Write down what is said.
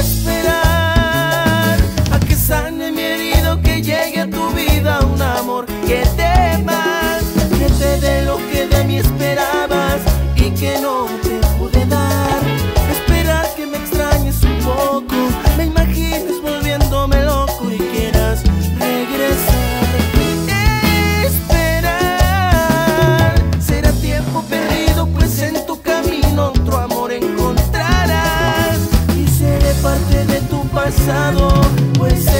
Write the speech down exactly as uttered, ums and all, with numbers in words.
esperar a que sane mi herido, que llegue a tu vida un amor que te más, que te dé lo que de mí esperabas y que no te pude dar. Esperar que me extrañes un poco, me imagines volviéndome loco y quieras regresar. Esperar será tiempo perdido, pues en tu camino otro amor encontrarás y seré parte de tu pasado, pues